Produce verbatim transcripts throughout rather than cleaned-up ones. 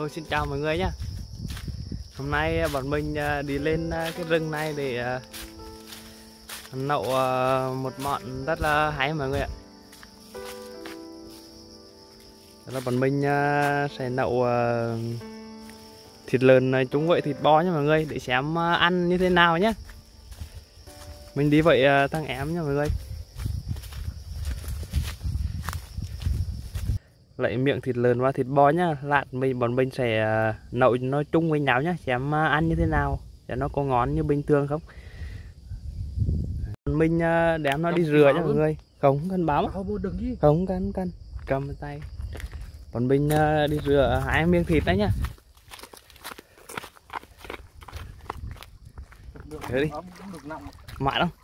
Hello, xin chào mọi người nhé. Hôm nay bọn mình đi lên cái rừng này để nấu một món rất là hay mọi người ạ. Đó là bọn mình sẽ nấu thịt lợn chung với thịt bò nha mọi người, để xem ăn như thế nào nhé. Mình đi vậy thằng em nha mọi người. Lấy miệng thịt lợn và thịt bò nhá, lát mình bọn mình sẽ nấu nó chung với nhau nhá, xem ăn như thế nào, cho nó có ngon như bình thường không. Mình đem nó đi rửa nha mọi người, không cần báo, không cần cần cầm tay. Bọn mình đi rửa hai miếng thịt đấy nhá. Rửa đi, mặn không?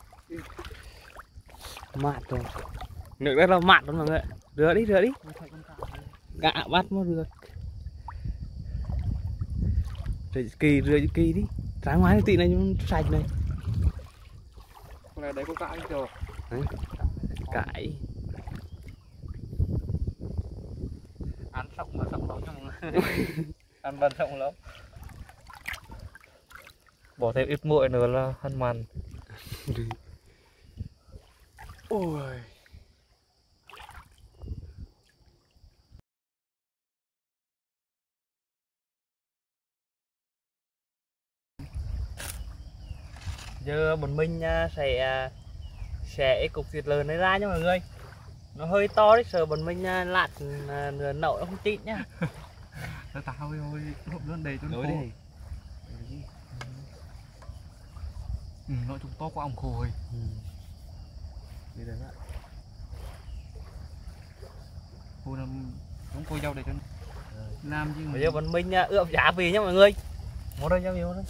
Mặn rồi, nước rất là mặn luôn mọi người. Rửa đi, rửa đi. Gạ bắt nó rửa. Rửa kỳ, rửa kỳ đi. Sáng ngoài tí này nhưng sạch này. Con này đấy có cãi chưa? Cãi. Ăn sống mà sống lắm cho mọi người. Ăn bần sống lắm. Bỏ thêm ít muội nữa là ăn mặn. Ôi. Giờ bọn mình sẽ sẽ cục thịt lợn này ra nha mọi người. Nó hơi to đấy, sợ bọn mình lạt nửa nậu nó không chín nhá. Nó tao ơi ơi, hộp luôn đầy cho nó khô. Đi. Ừ, nó chúng to quá ổng khô rồi. Ừ. Đi đây ạ. Hồi là chúng cô dâu để cho làm chứ. Bây giờ bọn mình ướp giá vị nhá mọi người. Một đây gia vị một đây.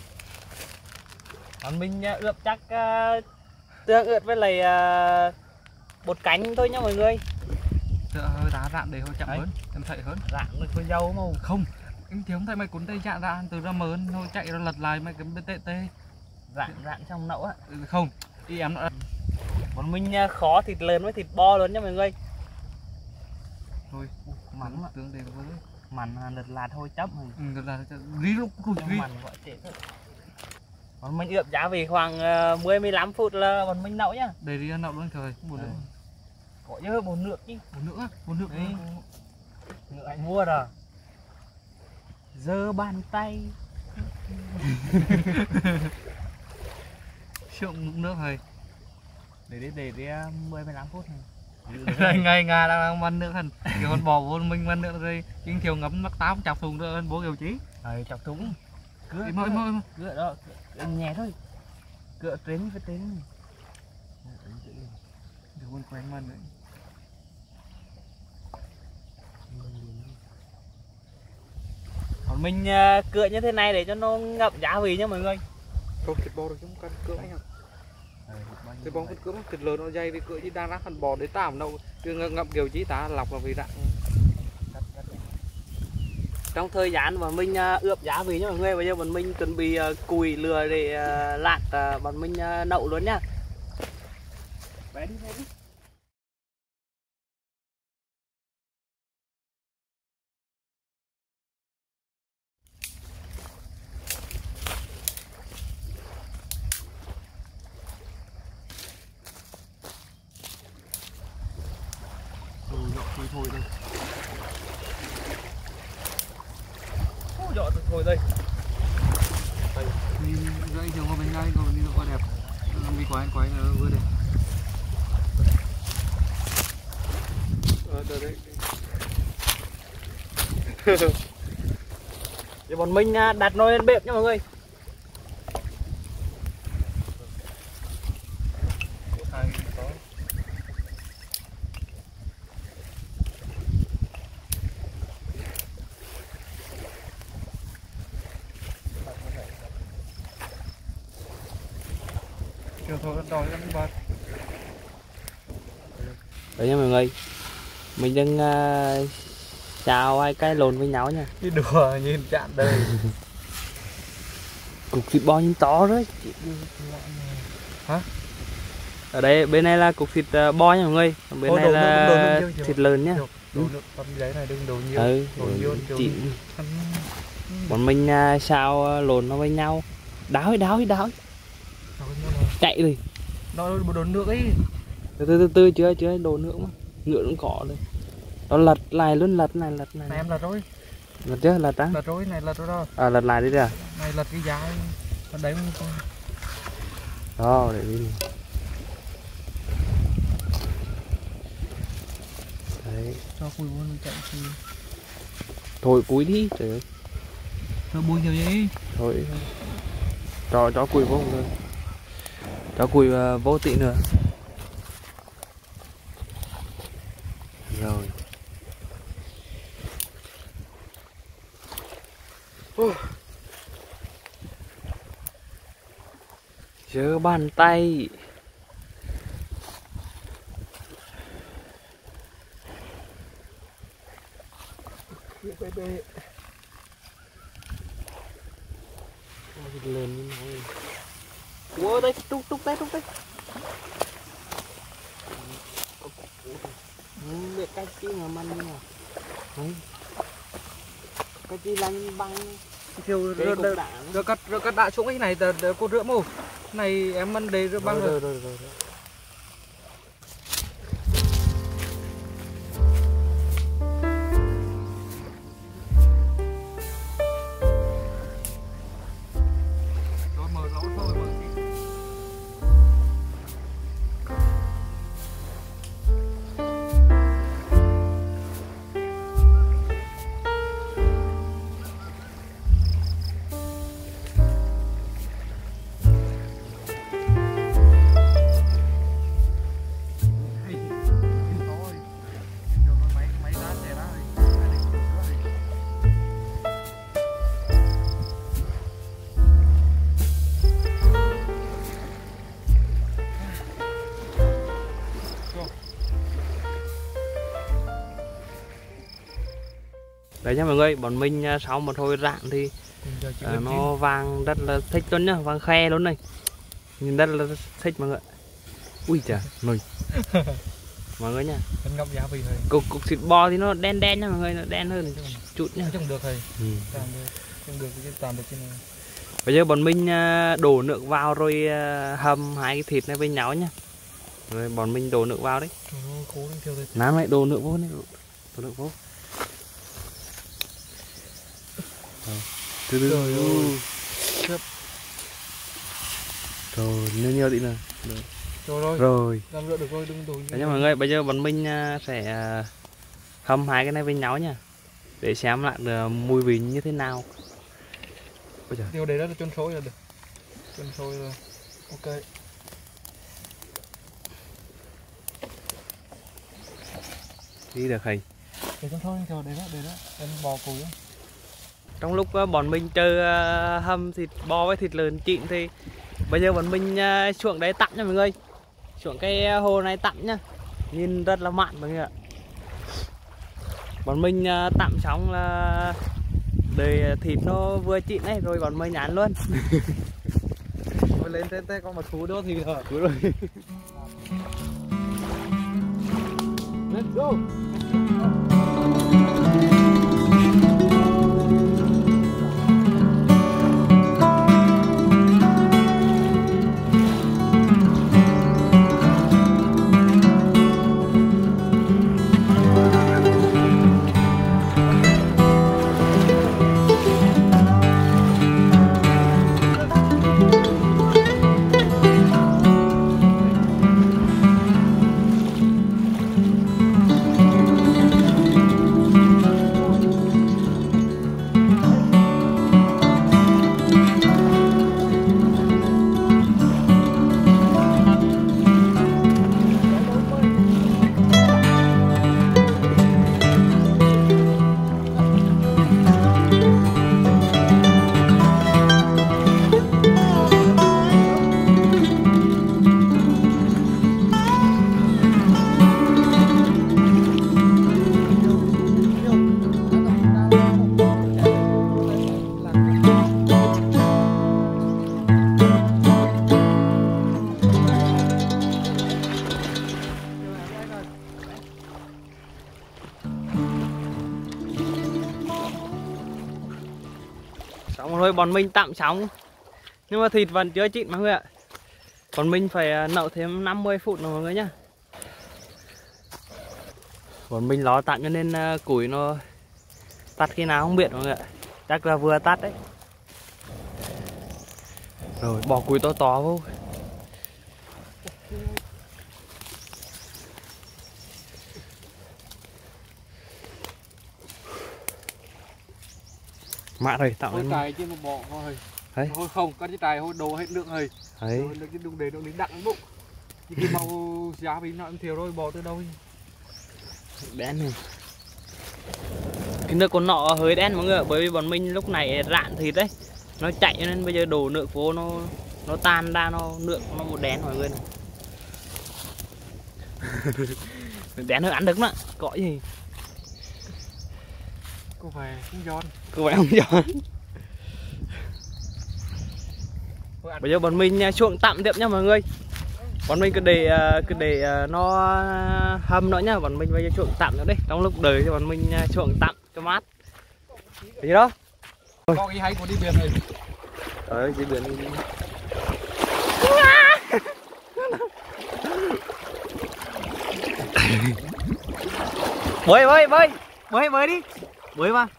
Bọn mình ướp chắc uh, tương ướt với lại uh, bột cánh thôi nhá mọi người. Hơi đá rạn để hơi chậm hơn, em thấy hơn. Rạn được với dâu không? Không, em thiếu thấy mày cuốn tay chạm ra từ ra mớn thôi chạy ra lật lại mày cái bên tê tê. Rạn rạn trong nậu á. Ừ, không, đi em nó. Bọn mình khó thịt lợn với thịt bò luôn nhá mọi người. Thôi, mặn ạ. Tướng đây với mặn lật lạt thôi chấp rồi. Ừ, lật lạt rí lúc cùi rí. Mặn gọi chết thôi. Bọn mình ướp giá vị khoảng mười mười lăm phút là bọn mình nấu nhá. Để đi nấu luôn thời. Buồn nữa. Có chứ bồn nước chứ. Bồn nữa, bồn nước. Đấy. Nước anh mua rồi. Giơ bàn tay. Trộn nước rồi. Để đi để đi mười mười lăm phút này. Ngày ngày đang ăn nước hẳn. Kiểu con bò vô mình ăn nước rồi. Nhưng thiếu ngấm mắc táo chọc thùng rồi bố kiểu chí. Rồi chọc thùng. Cựa mời mời cựa đó, cựa nhẹ thôi. Cựa trên với trên. Được quên quen mình đấy. Còn mình cựa như thế này để cho nó ngập giá vị nha mọi người. Không, thịt bò rồi chúng cần cựa anh ạ. Thịt bò con cựa thịt lợn nó dày đi cựa chứ đang rác phần bò để tạm đâu ngậm, ngậm kiểu chí ta lọc là vì đạn. Trong thời gian mà mình ướp giá vị nha mọi người, bây giờ bọn mình chuẩn bị cùi lừa để lạt bọn mình nậu luôn nhá. Bé đi, bé đi. Thôi thôi đây. Ô dọ thôi đây. Đây. Nhìn dãy chiều qua bên ngay còn đi qua đẹp. Đi quay quay nó vừa đẹp. Ờ đây đấy. Để bọn mình đặt nồi lên bếp nha mọi người. Chiều thôi đòi ăn bát. Đấy nha mọi người. Mình đang uh, xào hai cái lồn với nhau nha. Đi đùa nhìn chạn đời. Cục thịt bò nhìn to đấy. Hả? Ở đây bên này là cục thịt uh, bò nha mọi người, còn bên Ô, này đồ là nước, đồ nước nhiều, thịt lợn nhá. Đồ nước con giấy này đừng đồ nhiều. Ừ, Đồ nhiều, đồ chị ăn. bọn mình uh, xào uh, lộn nó với nhau. Đáo ấy, đáo ấy, đáo ấy. Chạy đi. Đó đồ nước ấy. Từ từ từ từ chưa chưa đồ nước mà. Ngựa cũng có đây. Nó lật lại luôn, lật này, lật này. Này em lật rồi. Lật chưa, lật á? Lật rồi, này lật rồi đó. À, lật lại đi à? Này lật cái giá ấy. Ở đấy mình con. Đó, để đi. Đấy. Cho cùi luôn chạy thì. Thôi cúi đi, trời ơi. Nó bùi nhiều vậy. Thôi. Cho cho cùi vô rồi. Cho cùi uh, vô tí nữa. Rồi. Oh. Giơ bàn tay. Lên như này. Ủa đây, túc túc tay, túc tay. Được cái chi mà măn như nào. Cái chi lanh băng. Thiêu rơ rơ rơ cắt rơ cắt đã xuống cái này tờ cô rửa mù. Này em ăn để rửa băng rồi. Rồi rồi rồi. Đấy nha mọi người, bọn mình sau một hồi rạng thì à, nó vàng rất là thích luôn nhá, vàng khe luôn này. Nhìn rất là thích mọi người. Ui chà, nồi. Mọi người nha. Cục cục thịt bò thì nó đen đen nha mọi người, nó đen hơn chút nhá. Trồng được thầy. Ừ. Trồng được cái toàn được trên này. Bây giờ bọn mình đổ nước vào rồi hầm hai cái thịt này với nhau nhá. Rồi bọn mình đổ nước vào đấy. Nám lại đổ nước vô này, đổ nước vô. Từ từ rồi. Rồi, nhiều nhiều tí nữa. Rồi. Rồi. Làm được rồi, đừng đổ. Đấy nha mọi người, bây giờ bọn mình sẽ hầm hai cái này với nhau nha. Để xem lại mùi vị như thế nào. Điều đấy đó là chôn xôi là được. Chôn xôi rồi. Ok. Đi được thầy. Để chôn xôi cho đấy đó, đấy đó. Em bò cùi đó. Trong lúc bọn mình chơi hầm thịt bò với thịt lợn chịn thì bây giờ bọn mình xuống đấy tắm nha mọi người. Xuống cái hồ này tắm nhá. Nhìn rất là mặn mọi người ạ. Bọn mình tắm xong là để thịt nó vừa chịn ấy rồi bọn mình ăn luôn. Lên trên tay con mà thú đó thì hả? Đúng rồi. Let's go. Xong rồi bọn mình tạm sóng. Nhưng mà thịt vẫn chưa chín mọi người ạ. Bọn mình phải nấu thêm năm mươi phút nữa mọi người nhá. Bọn mình lo tạm cho nên củi nó tắt khi nào không biết mọi người ạ. Chắc là vừa tắt đấy. Rồi bỏ củi to to vô. Mạ rồi tạo lên cài trên một bộ thôi. Đấy. Thôi không, con cái tài hồi đồ hết lượng rồi. Đấy. Rồi cái đùng để đụng đến đặng bụng. Cái màu giá vì nó em thiếu rồi bỏ từ đâu. Đen này. Cái nước con nọ hơi đen mọi người ạ, bởi vì bọn mình lúc này rạn thịt đấy. Nó chạy nên bây giờ đổ nước vô nó nó tan ra, nó nước nó một đen mọi người này. Đen hơn ăn được mà, có gì. Cô về không giòn. Cô về không giòn. Bây giờ bọn mình xuống tạm tiếp nha mọi người. Bọn mình cứ để cứ để nó hầm nữa nhá, bọn mình bây giờ xuống tạm nữa đấy. Trong lúc đời thì bọn mình xuống tạm cho mát. Cái gì đó? Có cái hay của đi biển này. Trời ơi, đi biển đi. Bơi bơi bơi, bơi bơi đi. Bơi mà.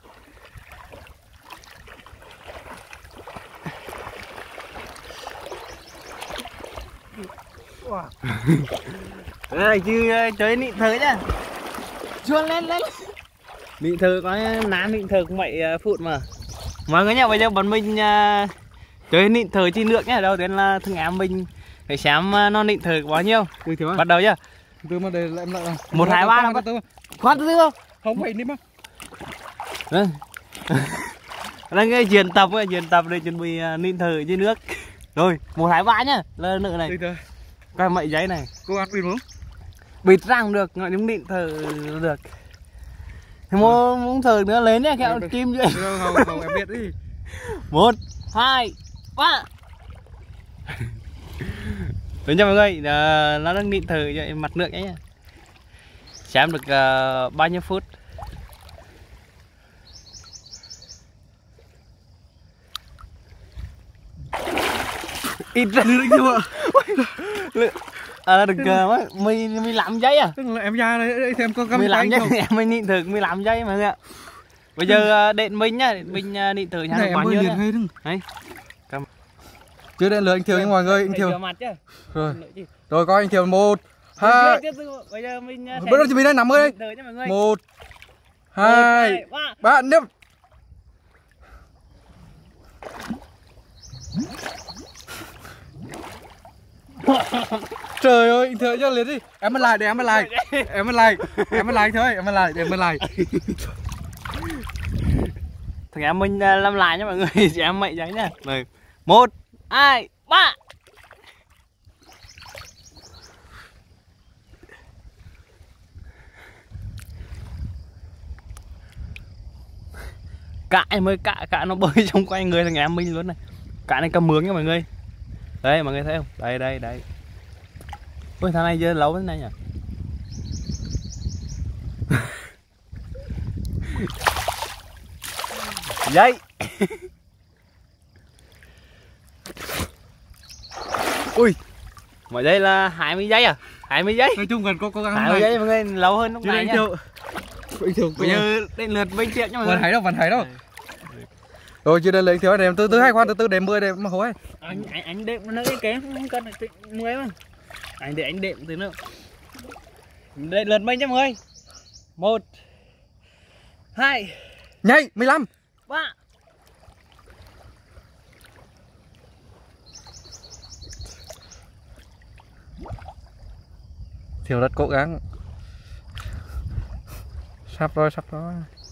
Đây chứ chơi nịnh thử nhá. Chuồn lên lên. Nịnh thử có nán nịnh thử cũng vậy phút mà. Mọi người nhá, bây giờ bọn mình uh, chơi nịnh thử chi nước nhá. Đầu tiên là thằng em mình phải xem uh, nó nịnh thử bao nhiêu. Bắt đầu nhá. Từ mà để em lại nào. Một hai ba bắt từ. Khoan từ từ không? Không phải đi mà. Vâng. Đang cái diễn tập ấy, diễn tập để chuẩn bị uh, nịnh thử chi nước. Rồi, một hai ba nhá. Lơ nữa này. Cái mậy giấy này. Cô ăn bịt không? Bịt răng được, ngọn những nịnh thử được. Thì muốn, muốn thử nữa lên nhá, kẹo kim vậy. Không, không, em biết đi. Một, hai, ba. Đúng nha mọi người, à, nó đang nịnh thử cho mặt nước ấy nha. Xem được uh, bao nhiêu phút. Ít ra được chưa? À, được uh, mười mười lăm giây à? Tức là em ra đây xem có cầm mười lăm giây không? em mới nịnh thử mười lăm giây mọi người ạ. Bây giờ đện mình nhá, mình nịnh thử nhá, bao nhiêu nhá. Đấy. Chưa đến lượt anh Thiều nha mọi người, anh Thiều. Rồi. Rồi coi anh Thiều một, hai. Bây giờ mình bắt đầu chuẩn bị đây nằm ơi. Một, hai, ba, năm. Trời ơi, anh Thiều cho liền đi. Em ăn lại để em ăn lại. Em ăn lại. Em ăn lại thôi, em ăn lại để em ăn lại. Thằng em mình làm lại nha mọi người, chị em mậy giấy nha. Rồi. Một, hai, ba. Cả em ơi, cả cả nó bơi trong quanh người thằng em mình luôn này. Cả này cầm mướng nha mọi người. Đây mọi người thấy không? Đây đây đây. Ôi thằng này giờ lâu thế này nhỉ? Giấy. Ui. Mọi giây là hai mươi giây à? hai mươi giây. Nói chung gần cố cố gắng hai mươi giây mọi người, lâu hơn lúc này nha. Bình thường. Bây giờ đến lượt bên chuyện nha mọi người. Vẫn thấy đâu, vẫn thấy đâu. Rồi chưa đến lấy thiếu đếm từ từ hai khoan từ từ đếm mười đếm mà hối. Anh anh anh đệm nó cái kém không cần mười mà. Anh để anh đệm từ nữa. Đây lượt mình nha mọi người. Một, hai, nhảy mười lăm, ba. Thiều rất cố gắng. Sắp rồi, sắp rồi.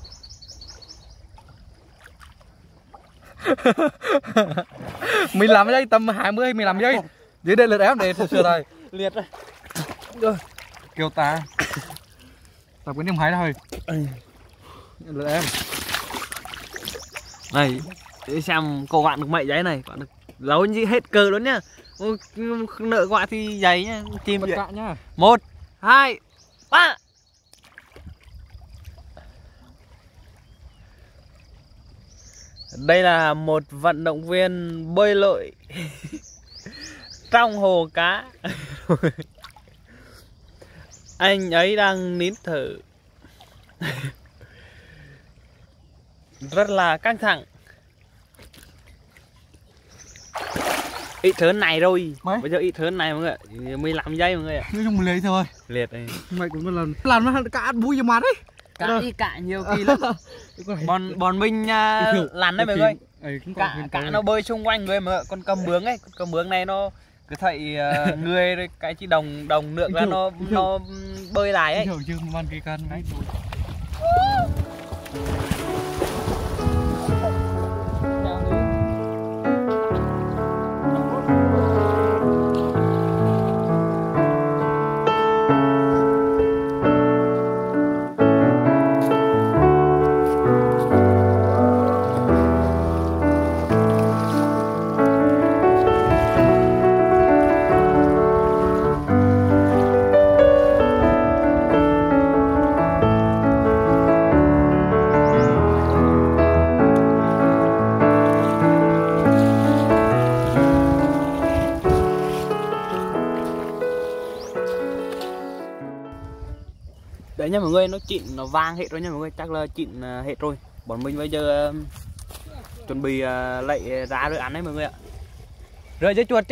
mười lăm giây, tầm hai mươi mười lăm giây. Dưới đây lượt em để sửa lại. Liệt rồi. Rồi. Kêu ta. Tập cái niềm hái thôi. Lượt em. Này, để xem cô bạn được mậy giấy này, bạn được lâu như hết cờ luôn nhá. Nợ gọi thì giấy nhá, chim vậy. Nhá. Một, hai, ba. Đây là một vận động viên bơi lội trong hồ cá. Anh ấy đang nín thở. Rất là căng thẳng. Ít thớn này rồi. Mấy? Bây giờ ít thớn này mọi người ạ. mười lăm giây mọi người ạ. Nói chung mình lấy thôi. Liệt này. Mày cũng lần làm nó cả ăn vui mà đấy. Cả đi cả nhiều kỳ lắm. Bọn bọn mình uh, lặn đấy mọi người. Cả cả nó bơi xung quanh người mà con cầm bướm ấy, con cầm bướm này nó cứ thấy uh, người rồi cái chi đồng đồng nước là nó nó bơi lại ấy. Hiểu chưa mà cái cần đấy. Đấy nha mọi người, nó chịn nó vang hết rồi nha mọi người, chắc là chịn hết rồi. Bọn mình bây giờ uh, chuẩn bị uh, lấy ra rồi ăn đấy mọi người ạ. Rồi dây chuột chứ.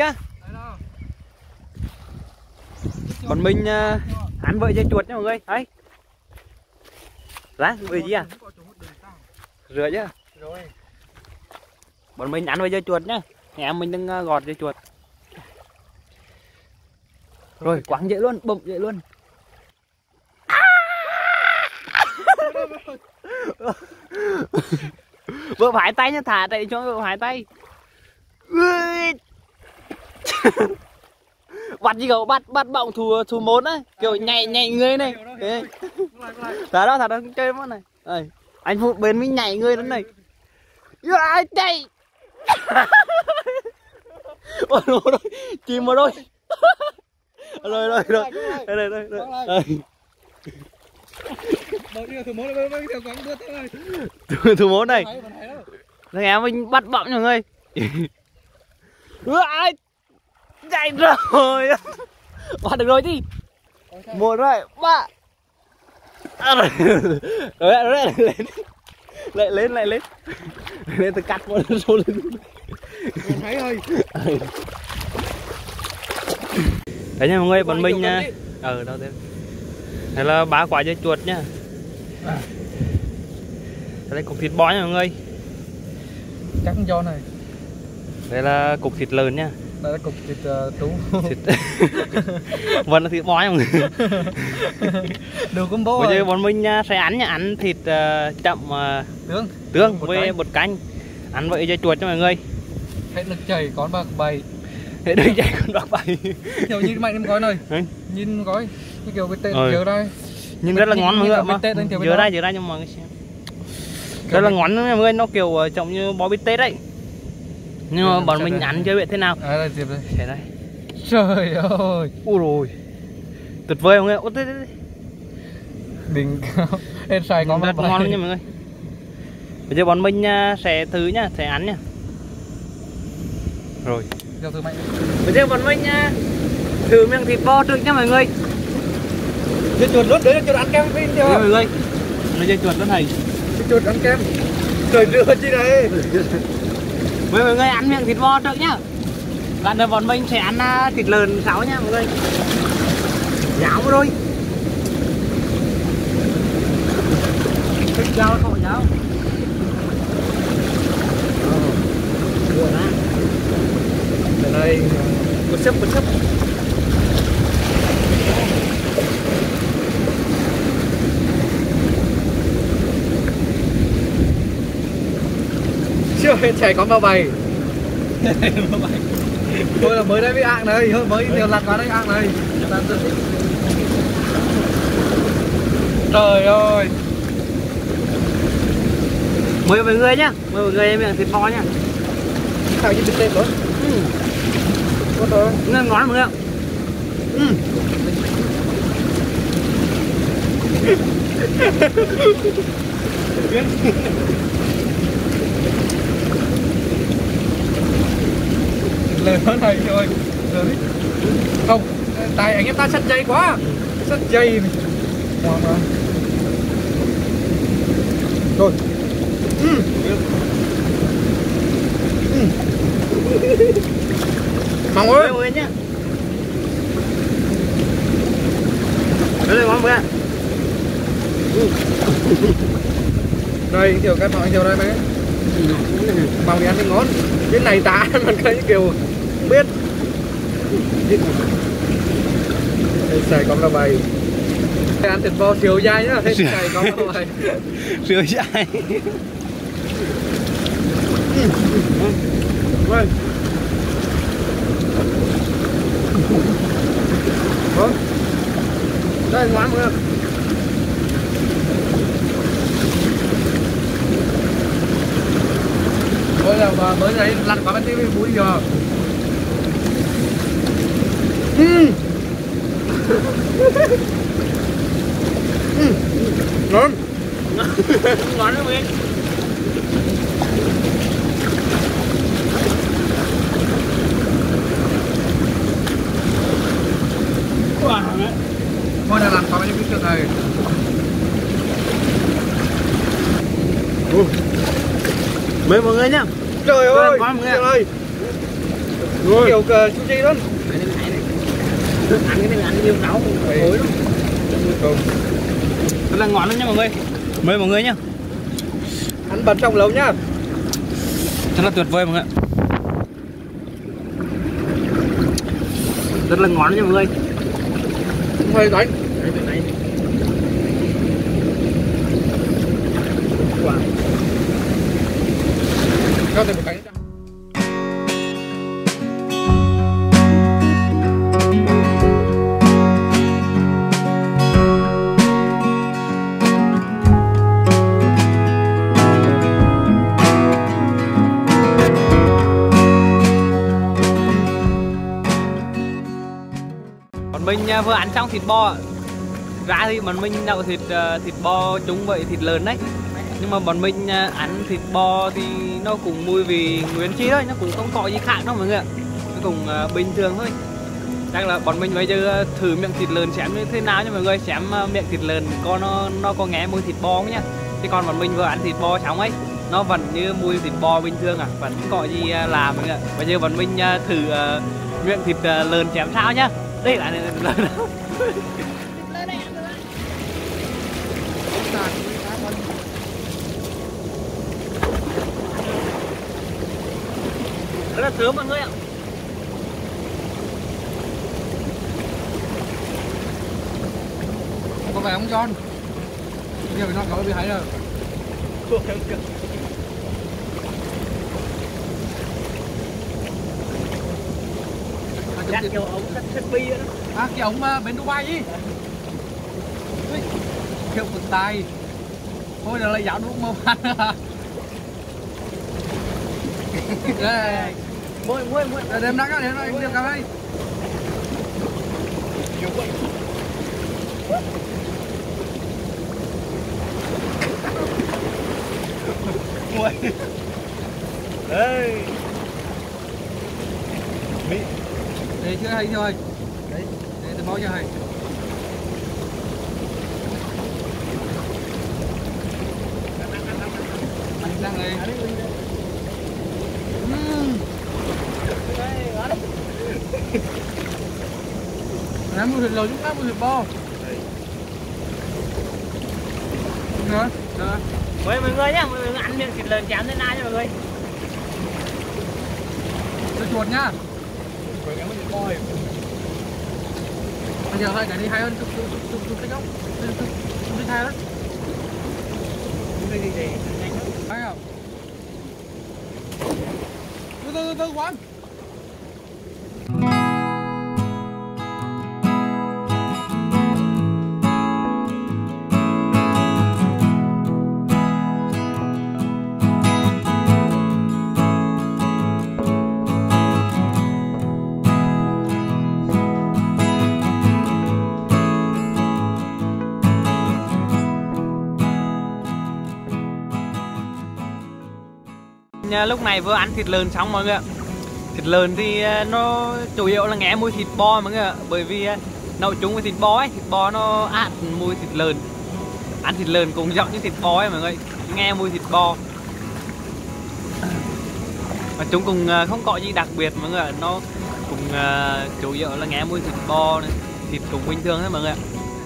Bọn mình uh, ăn với dây chuột nha mọi người. Đấy. Ra, bởi gì à? Rửa chứ. Rồi. Bọn mình ăn với dây chuột nhá. Em mình đừng uh, gọt dây chuột. Rồi, quăng dậy luôn, bụng dậy luôn. Vợ phải tay nhá, thả tay cho vợ phải tay. Bắt gì cậu, bắt bắt bọng thủ thủ môn á, kiểu nhảy nhảy người này. Thả đó, thả đó chơi món này. Đây, anh phụ bên mình nhảy người đó này. Ai chạy. Ôi rồi, chìm vào rồi. Rồi rồi rồi. Đây đây đây. Đây. Thủ môn này. Thằng em mình bắt bọng nha mọi người. Ai chạy rồi. Bắt được rồi đi. Một rồi, ba. À, rồi. Rồi, rồi, lên. Lại lên lại lên. Lên từ cắt một số lên. Mình thấy ơi. Đấy nha mọi người, bọn mình nha. Ờ đâu thế. Đây là ba quả dây chuột nhá. Đây cục thịt bò nha mọi người. Chắc do này. Đây là cục thịt lợn nha. Đây là cục thịt uh, trú. Thịt... Vẫn là thịt bò nha mọi người. Đồ combo. Bây giờ bọn mình sẽ ăn nha, ăn thịt uh, chậm uh, tương tương với bột canh. Ăn với dây chuột cho mọi người. Hết nước chảy con bạc bầy. Hết nước chảy con bạc bầy. Kiểu như mạnh em gói này. Ừ. Nhìn gói như kiểu cái tên giờ đây. Nhưng rất là ngon mọi người ạ. Giờ đây giờ đây cho mọi người xem. Rất là ngon mọi người, nó kiểu trông như bò bít tết đấy. Nhưng mà bọn mình ăn chơi biết thế nào. À đây tiếp đây. Thế đây. Trời ơi. Ui rồi. Tuyệt vời mọi người. Ôi thế thế. Đỉnh cao. Hết xài con rất ngon nha mọi người. Bây giờ bọn mình sẽ thử nhá, sẽ ăn nhá. Rồi. Bây giờ bọn mình thử miếng thịt bò trước nha mọi người. Dây chuột luôn, đấy là chuột ăn kem pin chưa? Mọi người. Nó dây chuột rất hay. Dây chuột ăn kem. Trời rửa chi đây. Mọi người ăn miếng thịt bò trước nhá. Lần đầu bọn mình sẽ ăn thịt lợn sáu nha mọi người. Giáo rồi. Thích giáo không giáo. Rửa ra. Ở đây một sấp một sấp. Chưa chảy con bao bầy. Tôi là mới đây với ạng này, mới nhiều lặt vào đây ạng này. Trời ơi. Mời mọi người nhá, mời mọi người em miệng thịt bò nhá. Sao như thịt tết đó. Ừ. Có thôi. Ngon mọi người ạ. Ừ. lợn nó này rồi. Rồi. Không, tại anh em ta sắt dây quá. Sắt dây này. Wow, wow. Rồi. Ừ. Ừ. Mong ơi. Đây nhá. Đây là mong bữa. Đây kiểu cái mong kiểu đây mấy. Mong đi ăn cái ngon. Cái này ta ăn mình cái kiểu biết. Xài con là bầy. Ăn thịt bò xìu dai nhá, xài con là bầy. Xìu dai. Vâng. Vâng. Đây ngoan mọi người. Ôi là bà mới đấy lăn qua bên tivi vui giờ. Ừ. Ừ. Ngon. Ngon lắm em. Thôi là làm qua bên cái chuyện này. Ừ. Mời mọi người nhá. Trời ơi, mọi người ơi. Rồi. Kiểu cờ sushi luôn. Ăn cái này ăn nhiều rau khối lắm. Không. Rất là ngon lắm nha mọi người. Mời mọi người nhá. Ăn bẩn trong lẩu nhá. Rất là tuyệt vời mọi người. Rất là ngon nha mọi người. Hơi đánh. Wow. Cho thêm một cánh. Bọn mình vừa ăn xong thịt bò. Ra thì bọn mình nấu thịt thịt bò chung với thịt lợn đấy. Nhưng mà bọn mình ăn thịt bò thì nó cũng mùi vị nguyên chi thôi, nó cũng không có gì khác đâu mọi người ạ. Nó cũng bình thường thôi. Chắc là bọn mình bây giờ thử miệng thịt lợn xem như thế nào nha mọi người, xem miệng thịt lợn có nó nó có nghe mùi thịt bò không nhá. Chứ còn bọn mình vừa ăn thịt bò xong ấy, nó vẫn như mùi thịt bò bình thường à, vẫn không có gì làm mọi người ạ. Bây giờ bọn mình thử miệng thịt lợn xem sao nhá. Đây là lợn đâu. Rất là thơm mọi người ạ. Có phải ông John? Giờ nó có bị hay rồi. Chắc kiểu ống rất thích bi đó. À cái ống bên Dubai gì? Kiểu cực tài. Thôi là lại dạo đúng mơ ăn. Đây. Môi môi môi. Đem nắng ra đến đây, đem cả đây. Môi. Đây. Mỹ. Đây chưa hay rồi. Đấy, đây tôi báo cho hay. Anh sang đây. Nó mua thịt lợn chúng ta mua thịt bò. Nữa. Nữa. Mời mọi người nhá, mọi người ăn miếng thịt lợn chém thế nào nha mọi người. Tôi chuột nhá. Rồi cái thịt bò. Bây giờ hai cái đi hay hơn, chụp chụp chụp chụp cái góc. Chụp chụp chụp đi thay đó. Cái gì gì? Hay không? Từ từ từ từ quán. Lúc này vừa ăn thịt lợn xong mọi người ạ. Thịt lợn thì nó chủ yếu là nghe mùi thịt bò mọi người ạ. Bởi vì nấu chung với thịt bò ấy, thịt bò nó át mùi thịt lợn. Ăn thịt lợn cũng giọng như thịt bò ấy mọi người, nghe mùi thịt bò. Mà chúng cũng không có gì đặc biệt mọi người ạ, nó cũng uh, chủ yếu là nghe mùi thịt bò này. Thịt cũng bình thường thôi mọi người ạ.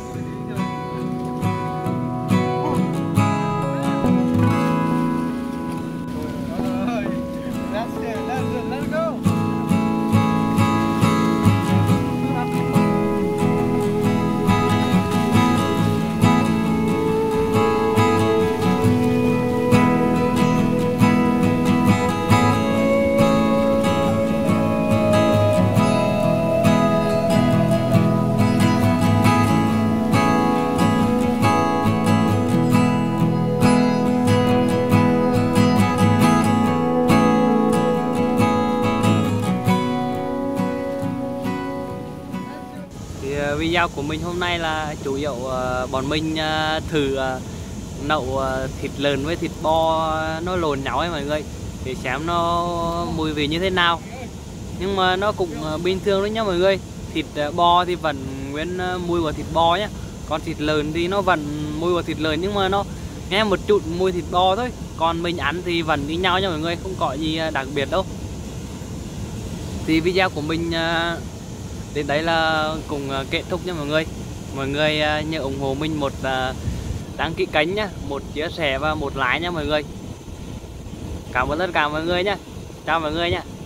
Video của mình hôm nay là chủ yếu uh, bọn mình uh, thử uh, nấu uh, thịt lợn với thịt bò nó lộn nhau ấy mọi người, để xem nó mùi vị như thế nào. Nhưng mà nó cũng uh, bình thường đấy nhá mọi người. Thịt uh, bò thì vẫn nguyên uh, mùi của thịt bò nhá, còn thịt lợn thì nó vẫn mùi của thịt lợn nhưng mà nó nghe một chút mùi thịt bò thôi. Còn mình ăn thì vẫn như nhau nha mọi người, không có gì uh, đặc biệt đâu. Thì video của mình uh, đến đấy là cùng kết thúc nha mọi người. Mọi người nhớ ủng hộ mình một đăng ký kênh nhá, một chia sẻ và một like nha mọi người. Cảm ơn tất cả mọi người nhá. Chào mọi người nhá.